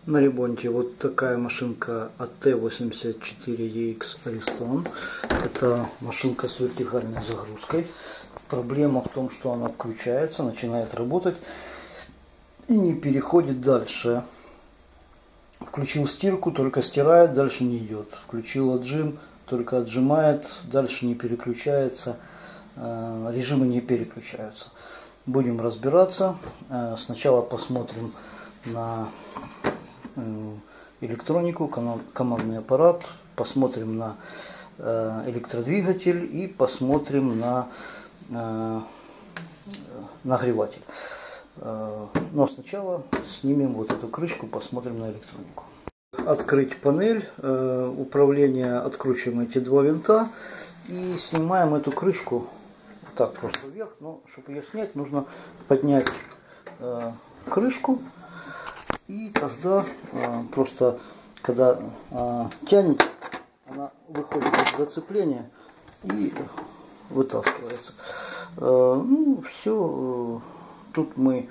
На ремонте вот такая машинка AT84EX Ariston. Это машинка с вертикальной загрузкой. Проблема в том, что она включается, начинает работать и не переходит дальше. Включил стирку, только стирает, дальше не идет. Включил отжим, только отжимает, дальше не переключается. Режимы не переключаются. Будем разбираться. Сначала посмотрим на электронику, командный аппарат, посмотрим на электродвигатель и посмотрим на нагреватель. Но сначала снимем вот эту крышку, посмотрим на электронику. Открыть панель управления, откручиваем эти два винта и снимаем эту крышку. Так, просто вверх, но чтобы ее снять, нужно поднять крышку. И тогда просто, когда тянет, она выходит из зацепления и вытаскивается. Ну, все. Тут мы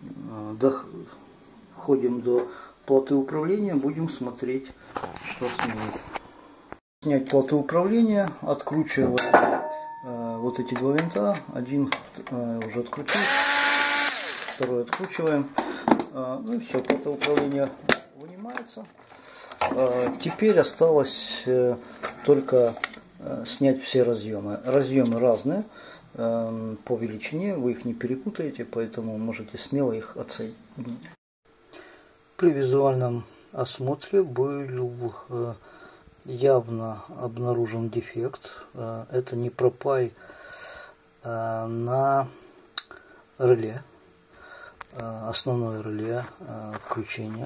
доходим до платы управления, будем смотреть, что с ней. Снять плату управления, откручиваем вот эти два винта. Один уже открутил, второй откручиваем. Ну и все, плата управления вынимается. Теперь осталось только снять все разъемы. Разъемы разные по величине, вы их не перепутаете, поэтому можете смело их оценить. При визуальном осмотре был явно обнаружен дефект. Это не пропай на реле. Основное реле включения.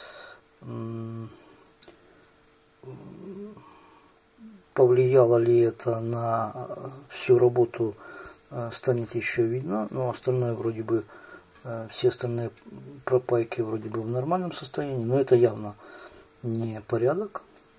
Повлияло ли это на всю работу, станет еще видно, но остальное вроде бы, все остальные пропайки вроде бы в нормальном состоянии, но это явно не порядок.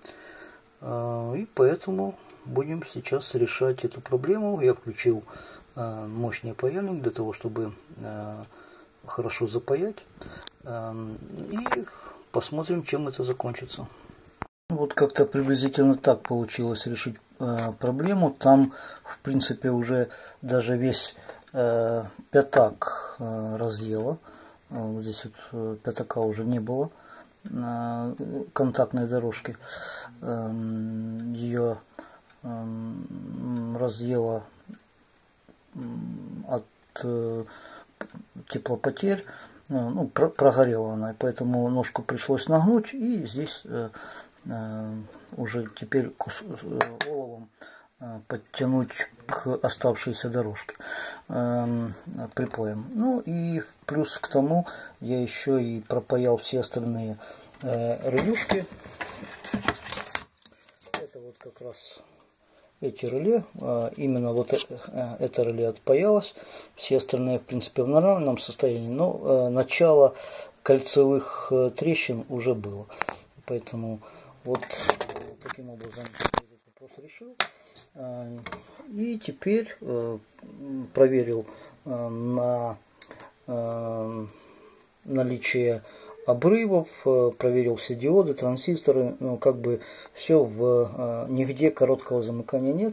И поэтому будем сейчас решать эту проблему. Я включил мощный паяльник для того, чтобы хорошо запаять, и посмотрим, чем это закончится. Вот как-то приблизительно так получилось решить проблему. Там, в принципе, уже даже весь пятак разъело. Вот здесь вот пятака уже не было на контактной дорожке. Ее разъело от теплопотерь, ну, прогорела она, и поэтому ножку пришлось нагнуть, и здесь уже теперь оловом подтянуть к оставшейся дорожке припоем. Ну и плюс к тому я еще и пропаял все остальные релюшки. Это вот как раз эти реле, именно вот это реле отпаялось, все остальные в принципе в нормальном состоянии, но начало кольцевых трещин уже было, поэтому вот таким образом этот вопрос решил. И теперь проверил на наличие обрывов, проверил все диоды, транзисторы, ну, как бы все, нигде короткого замыкания нет.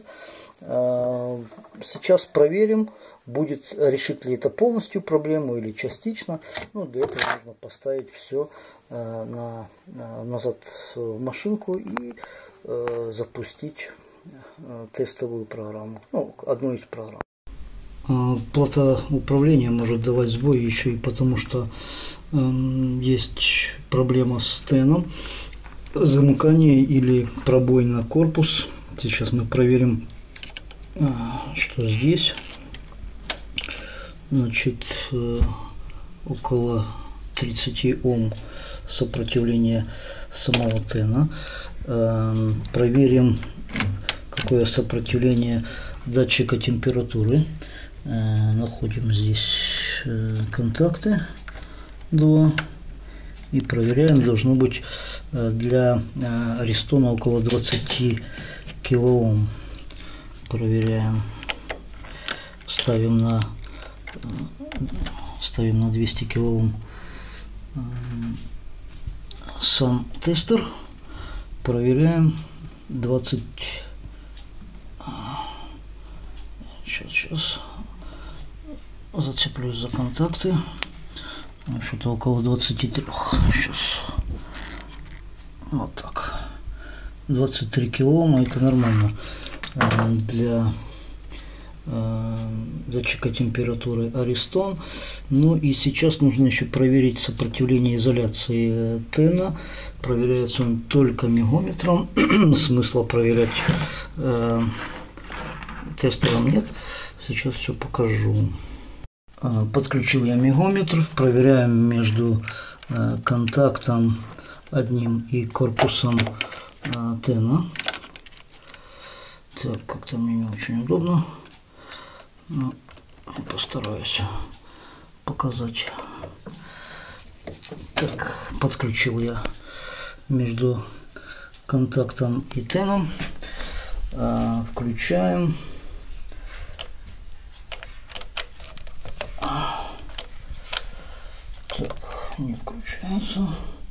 Сейчас проверим, решит ли это полностью проблему или частично. Ну, для этого нужно поставить все назад в машинку и запустить тестовую программу, ну, одну из программ. Плата управления может давать сбой еще и потому, что есть проблема с теном, замыкание или пробой на корпус. Сейчас мы проверим, что здесь. Значит, около 30 Ом сопротивление самого тена. Проверим, какое сопротивление датчика температуры. Находим здесь контакты 2 и проверяем. Должно быть для Аристона около 20 килоом. Проверяем. Ставим на 200 килоом сам тестер. Проверяем 20. Сейчас зацеплюсь за контакты. Что-то около 23. Сейчас. Вот так. 23 килоома, это нормально для датчика температуры Ariston. Ну и сейчас нужно еще проверить сопротивление изоляции тена. Проверяется он только мегометром. Смысла проверять тестером нет. Сейчас все покажу. Подключил я мегометр. Проверяем между контактом одним и корпусом тена. Так, как-то мне не очень удобно. Но я постараюсь показать. Так, подключил я между контактом и теном. Включаем. Так, не включается.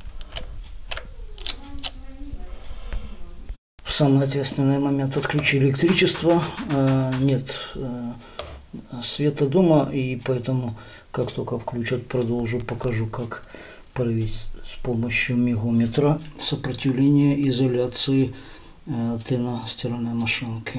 В самый ответственный момент отключили электричество. Нет света дома, и поэтому, как только включат, продолжу, покажу, как проверить с помощью мегометра сопротивление изоляции тена стиральной машинки.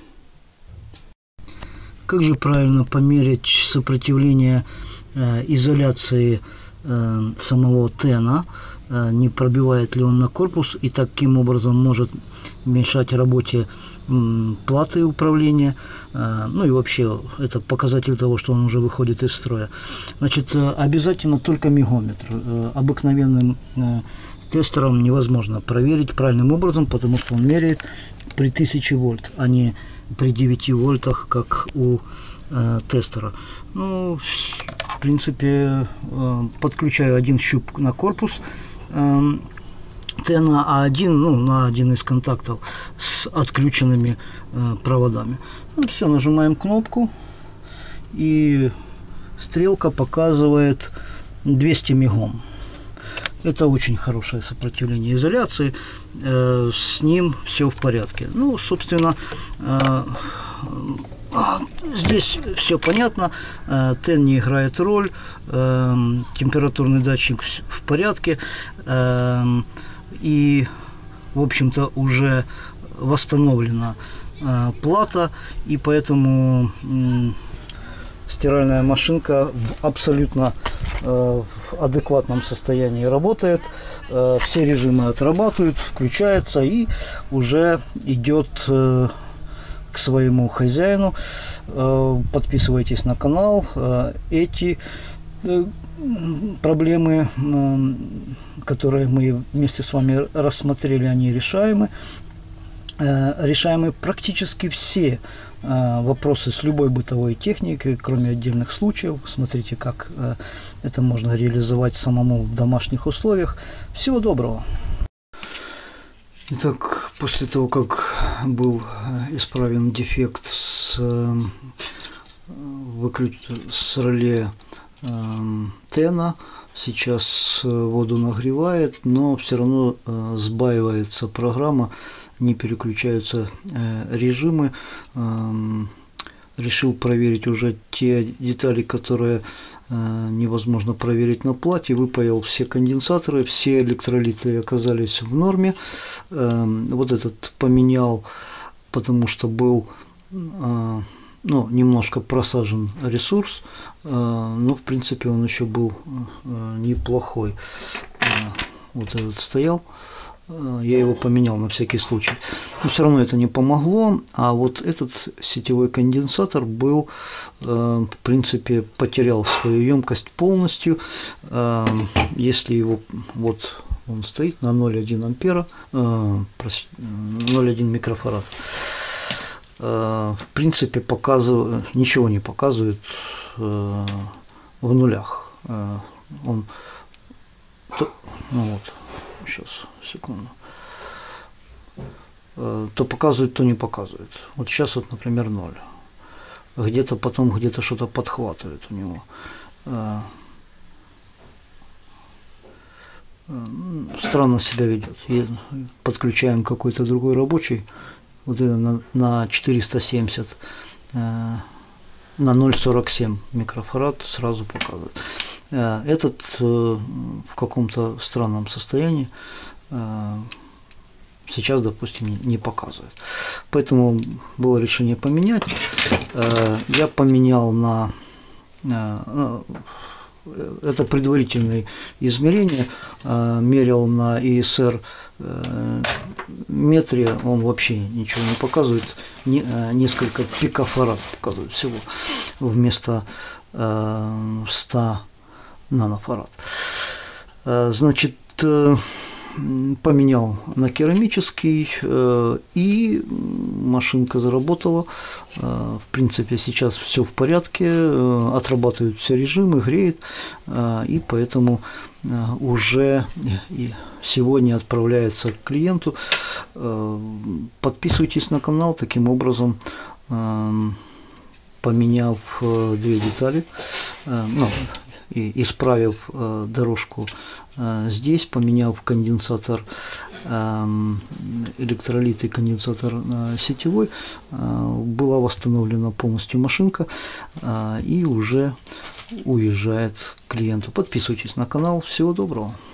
Как же правильно померить сопротивление изоляции самого тена, не пробивает ли он на корпус, и таким образом может мешать работе платы управления. Ну и вообще это показатель того, что он уже выходит из строя. Значит, обязательно только мегометр. Обыкновенным тестером невозможно проверить правильным образом, потому что он меряет при 1000 вольт, а не при 9 вольтах, как у тестера. Ну, в принципе, подключаю один щуп на корпус тена, а один, на один из контактов с отключенными проводами. Ну, все, нажимаем кнопку, и стрелка показывает 200 мегом. Это очень хорошее сопротивление изоляции, с ним все в порядке. Ну, собственно, здесь все понятно, тен не играет роль, температурный датчик в порядке, и, в общем-то, уже восстановлена плата, и поэтому стиральная машинка в абсолютно адекватном состоянии работает, все режимы отрабатывают, включается и уже идет к своему хозяину. Подписывайтесь на канал. Эти проблемы, которые мы вместе с вами рассмотрели, они решаемы. Решаемы практически все вопросы с любой бытовой техникой, кроме отдельных случаев. Смотрите, как это можно реализовать самому в домашних условиях. Всего доброго! Итак, после того, как был исправлен дефект с реле тена, сейчас воду нагревает, но все равно сбаивается программа, не переключаются режимы. Решил проверить уже те детали, которые невозможно проверить на плате. Выпаял все конденсаторы, все электролиты оказались в норме. Вот этот поменял, потому что был немножко просажен ресурс, но в принципе он еще был неплохой. Вот этот стоял. Я его поменял на всякий случай. Но все равно это не помогло. А вот этот сетевой конденсатор был, в принципе, потерял свою емкость полностью. Если его, вот он стоит на 0,1 ампера, 0,1 микрофарад. В принципе, ничего не показывает в нулях. Он, сейчас, секунду. То показывает, то не показывает. Вот сейчас вот, например, 0. Где-то потом где-то что-то подхватывает у него. странно себя ведет. И подключаем какой-то другой рабочий, вот это на 470, на 0,47 микрофарад сразу показывает. Этот в каком-то странном состоянии сейчас, допустим, не показывает. Поэтому было решение поменять. Я поменял на... Это предварительные измерения. Мерил на ESR метре, он вообще ничего не показывает. Несколько пикофарад показывает всего вместо 100 нанофарад. Значит, поменял на керамический, и машинка заработала. В принципе, сейчас все в порядке, отрабатывают все режимы, греет, и поэтому уже сегодня отправляется к клиенту. Подписывайтесь на канал, таким образом, поменяв две детали, и исправив дорожку здесь, поменяв конденсатор, электролит и конденсатор сетевой, была восстановлена полностью машинка и уже уезжает к клиенту. Подписывайтесь на канал. Всего доброго.